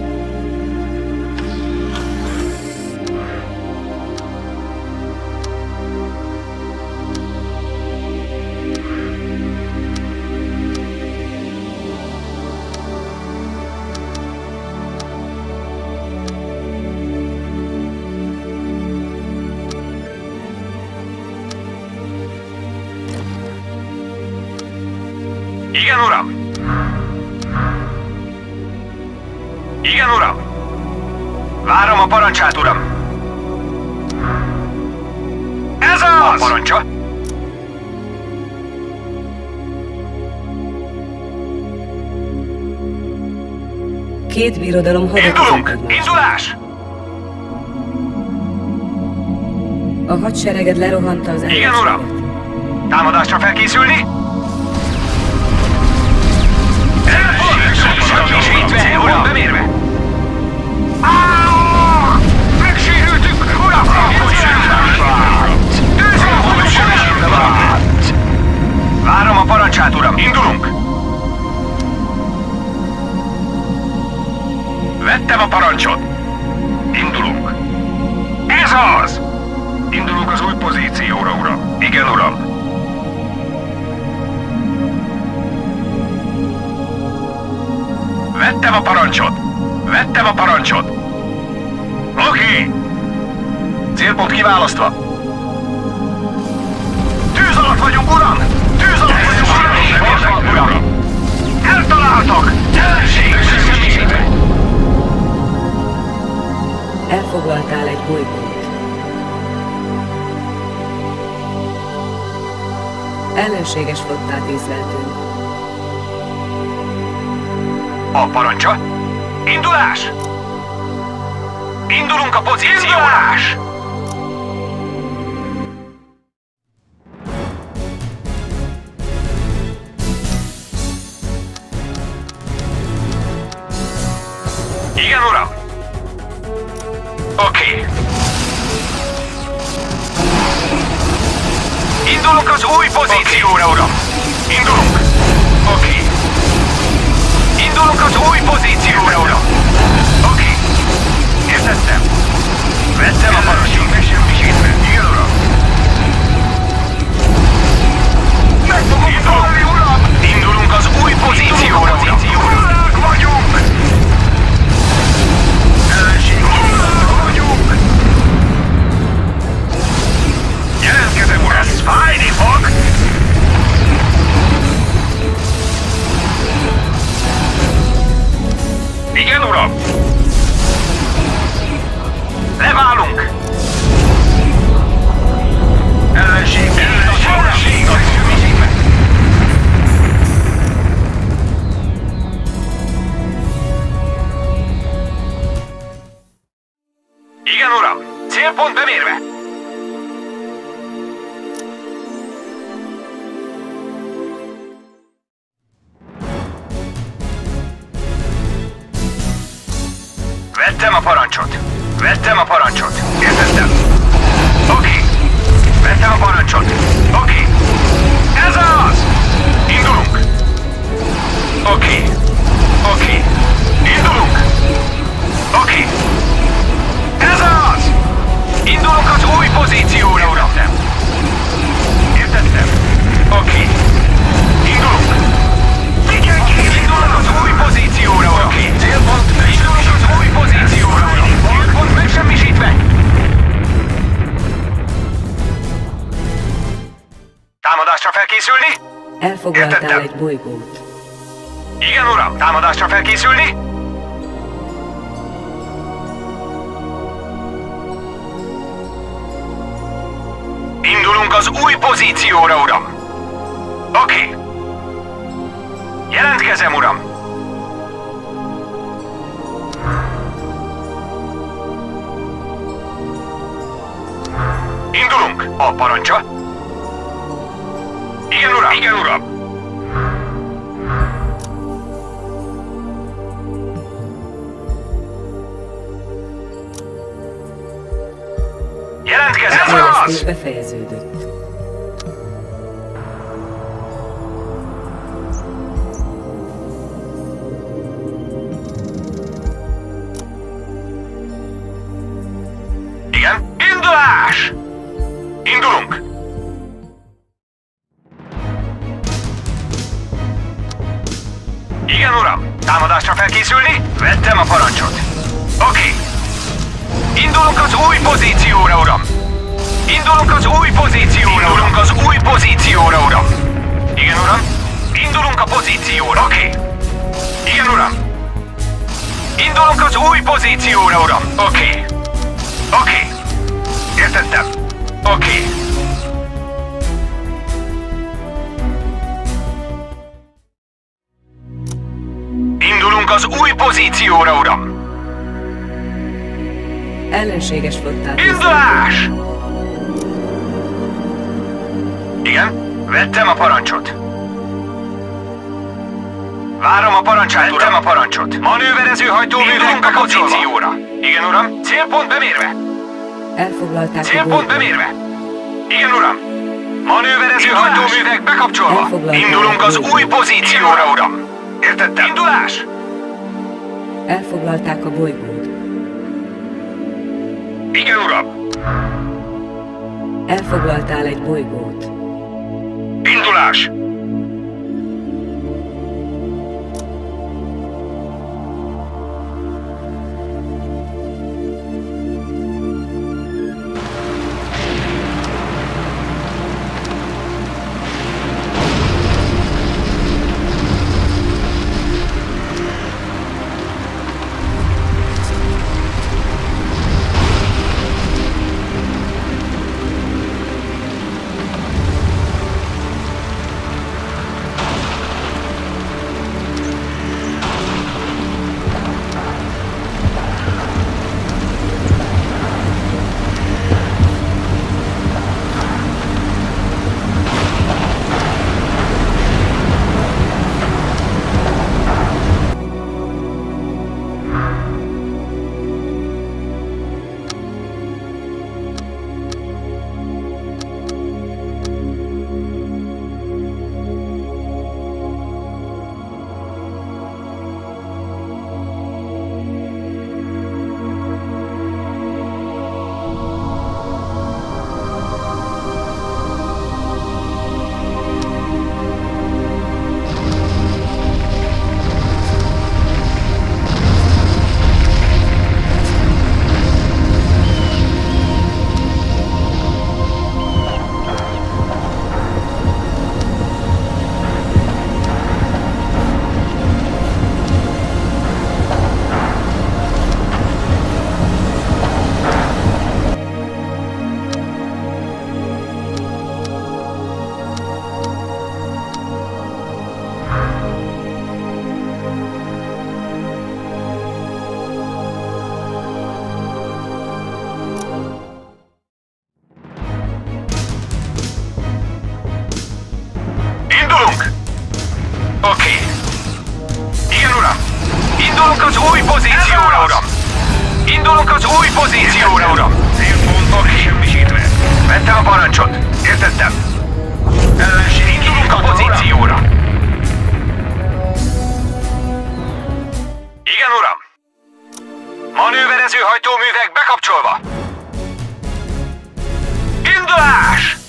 Igen, uram! Igen, uram! Várom a parancsát, uram! Ez az! A parancsa? Két birodalom hadakozott Indulunk! egymásra. Indulás! A hadsereged lerohanta az Igen, ellenséget. uram! Támadásra felkészülni? Semmisítve, uram, bemérve! Megsérültük, uram! Semmisítve vált! Várom a parancsát, uram, indulunk! Vettem a parancsot! Indulunk! Ez az! Indulunk az új pozícióra, uram. Igen, uram. Vettem a parancsot! Vettem a parancsot! Oké! Célpont kiválasztva! Tűz alatt vagyunk, uram! Tűz alatt vagyunk, uram! uram. Eltaláltak! Ellenség! Elfoglaltál egy bolygót. Ellenséges flottát észleltünk. A parancsa? Indulás! Indulunk a pozícióra! Igen, uram! Oké. Indulunk az új pozícióra, uram! Indulunk! Oké. Indulunk az új pozícióra, uram! Oké. Értettem. Vettem a parancsot. Megsemmisítve. Igen, uram. Meg fogom találni, uram! Indulunk az új pozícióra, uram! Hullák vagyunk! Ellenség, hullák vagyunk! Jelentkezem, uram! Ez fájni fog! Vettem a parancsot. Vettem a parancsot. Értettem. Oké. Vettem a parancsot. Oké. Ez az! Indulunk. Oké. Oké. Indulunk. Oké. Ez az! Indulunk az új pozícióra, uram. Értettem. Oké. Indulunk. Indulunk az új pozícióra, uram. Oké. Célpont. Indulunk az új pozícióra, uram. Célpont megsemmisítve. Támadásra felkészülni? Elfoglaltál Értettem. egy bolygót. Igen, uram. Támadásra felkészülni? Indulunk az új pozícióra, uram. Oké. Jelentkezem, uram. Indulunk. A parancsa? Igen, uram. Igen, uram. Jelentkezem, A uram. fejlesztés befejeződött. Igen. Indulás! Indulunk. Igen, uram. Támadásra felkészülni? Vettem a parancsot. Oké. Indulunk az új pozícióra, uram. Indulunk az új pozícióra, Indulunk az új pozícióra, uram. Igen, uram. Indulunk a pozícióra. Oké. Igen, uram. Indulunk az új pozícióra, uram. Oké. Oké. Értettem. Oké. Indulunk az új pozícióra, uram. Ellenséges flottát. Indulás! Igen? Vettem a parancsot. Várom a parancsát, Vettem uram. a parancsot. Manőverező hajtóművek a pozícióra. Igen, uram. Célpont bemérve. Elfoglalták a Célpont bolygót. bemérve. Igen, uram. Manőverező hajtóművek bekapcsolva. Elfoglalták Indulunk a az bolygót. új pozícióra, uram. Értettem. Indulás! Elfoglalták a bolygót. Igen, uram. Elfoglaltál egy bolygót. Indulás! Indulunk az új pozícióra, uram! Indulunk az új pozícióra, uram! Célpontok semmisítve. Vettem a parancsot. Értettem. Ellenség, indulunk a pozícióra. Igen, uram. Manőverező hajtóművek bekapcsolva. Indulás!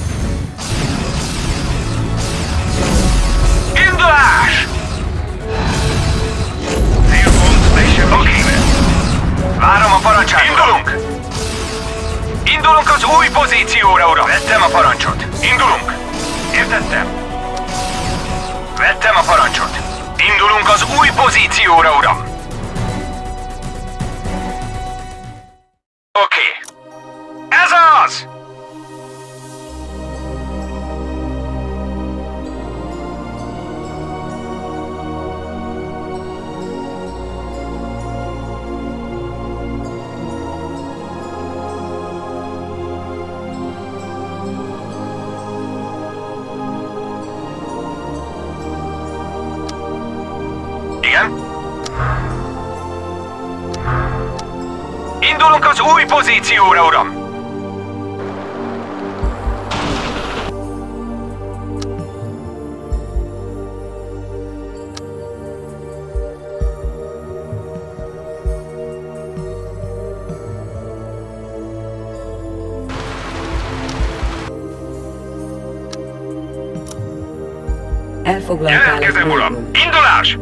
Indulás! Célpont le sem okay. Várom a parancsát. Indulunk! Indulunk az új pozícióra, uram! Vettem a parancsot. Indulunk! Értettem. Vettem a parancsot. Indulunk az új pozícióra, uram! Oké. Okay. Ez az! Indulunk az új pozícióra, uram! Elfoglaltál egy bolygót. Indulás!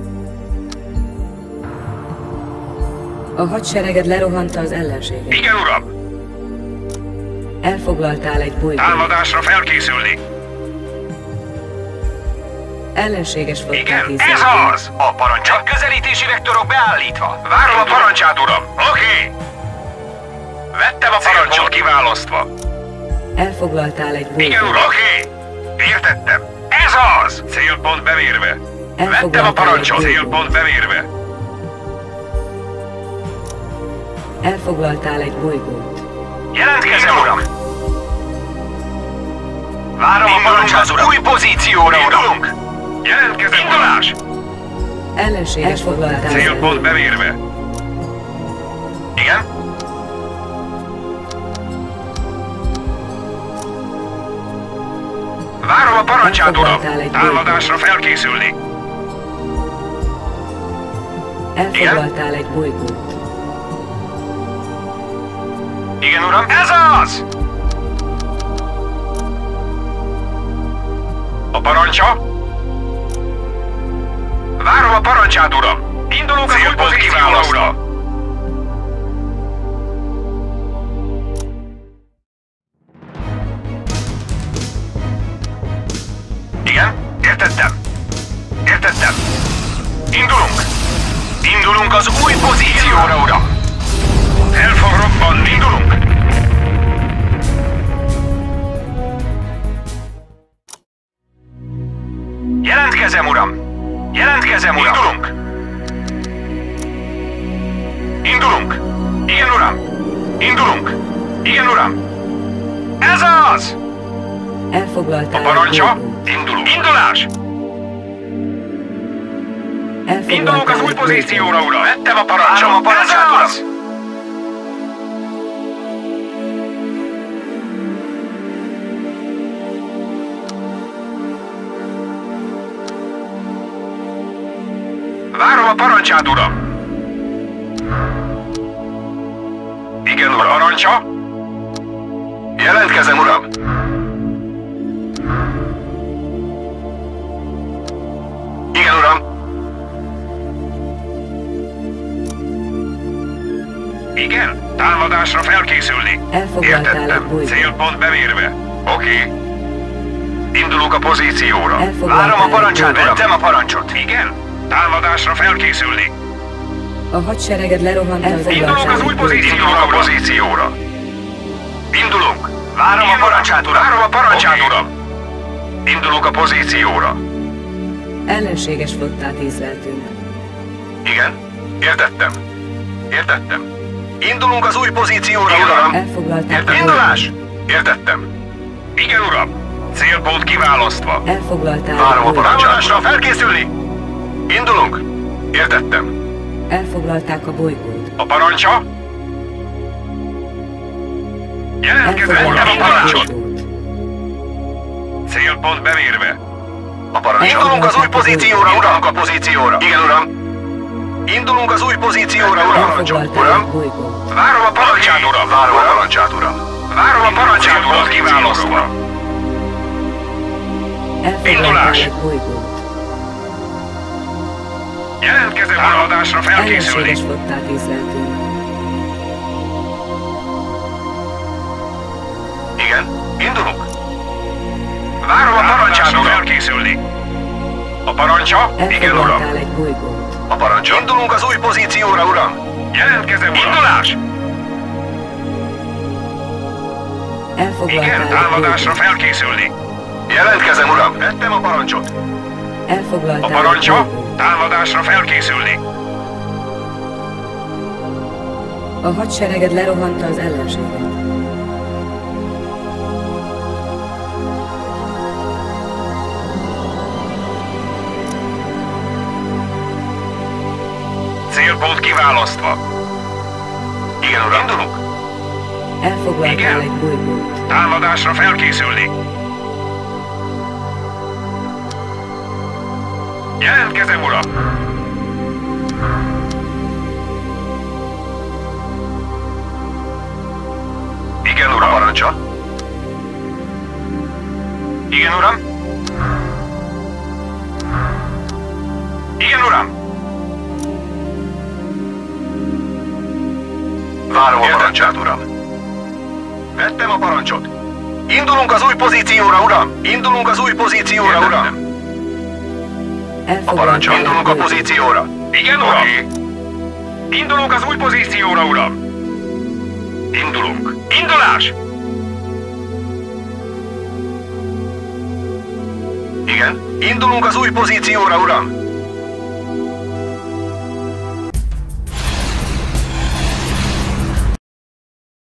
A hadsereged lerohanta az ellenséget. Igen, uram! Elfoglaltál egy bolygót. Támadásra felkészülni. Ellenséges flottát Igen, ízleltünk. ez az! A parancsát. Közelítési vektorok beállítva. Várom a parancsát, uram. Oké. Okay. Vettem a parancsot kiválasztva. Elfoglaltál egy bolygót. Igen, uram. Oké. Okay. Értettem. Ez az! Célpont bemérve. Vettem a parancsot. Célpont bemérve. Elfoglaltál egy bolygót. Jelentkezem, uram! Várom a parancsát, uram! Új pozícióra, uram! Jelentkezem, indulás! Ellenséges foglaltál. Célpont bemérve. Igen? Várom a parancsát, uram! Támadásra felkészülni. Elfoglaltál egy bolygót. Igen, uram? Ez az! A parancsa? Várom a parancsát, uram! Indulunk az új pozícióra, uram! Igen? Értettem. Értettem. Indulunk! Indulunk az új pozícióra, uram! El fog robbanni! Indulunk! Jelentkezem, uram! Jelentkezem, uram! Indulunk! Indulunk! Igen, uram! Indulunk! Igen, uram! Ez az! Elfoglaltál a parancsa? Indulunk! Indulás! Indulunk az új pozícióra, uram! Vettem a parancsot! a parancsát, uram! Várom a parancsát, uram! Igen, uram. A parancsa? Jelentkezem, uram! Igen, uram! Igen? Támadásra felkészülni. Értettem. Célpont bemérve. Oké. Okay. Indulunk a pozícióra. Várom a parancsát, uram. Vettem a parancsot. Igen? Támadásra felkészülni. A hadsereged lerohanta az Indulunk az új pozícióra, a pozícióra. Indulunk. Várom a parancsát, uram. Várom a parancsát, okay. uram. Indulunk a pozícióra. Ellenséges flottát ízleltünk. Igen. Értettem. Értettem. Indulunk az új pozícióra, igen, uram. Elfoglalták. Indulás. Értettem. Igen, uram. Célpont kiválasztva. Elfoglalták. Várom a parancsásra felkészülni. Indulunk. Értettem. Elfoglalták a bolygót. A parancsa? Jelentkezem, Elfoglalták uram, a egy parancsot! bolygót. Célpont bemérve. A parancsot. Indulunk az új pozícióra, uram, a pozícióra. Igen, uram. Indulunk az új pozícióra, uram. Elfoglalták Uram. egy bolygót. Várom a parancsát, uram. Várom a parancsát, uram. Várom a parancsát, uram, kiválasztva. Elfoglalták Indulás. egy bolygót. Jelentkezem, támadásra felkészülni. Ellenséges flottát észleltünk. Igen, indulunk. Várom a parancsát, uram. Felkészülni. A parancsa? Igen, uram. Elfoglaltál egy bolygót. A parancsa? Indulunk az új pozícióra, uram. Jelentkezem, uram. Indulás! Elfoglaltál Igen, egy támadásra bolygót. felkészülni. Jelentkezem, uram. Vettem a parancsot. A Elfoglaltál egy parancsa? bolygót. Támadásra felkészülni. A hadsereged lerohanta az ellenséget. Célpont kiválasztva. Igen, uram. Indulunk. Elfoglaltál Igen. egy bolygót. Támadásra felkészülni. Jelentkezem, uram. Igen, uram. A parancsa? Igen, uram. Igen, uram. Várom a parancsát, uram. Vettem a parancsot. Indulunk az új pozícióra, uram. Indulunk az új pozícióra, uram. A Elfoglaltál parancsra. egy Indulunk a bolygót. pozícióra. Igen, uram. Okay. Indulunk az új pozícióra, uram. Indulunk. Indulás! Igen. Indulunk az új pozícióra, uram.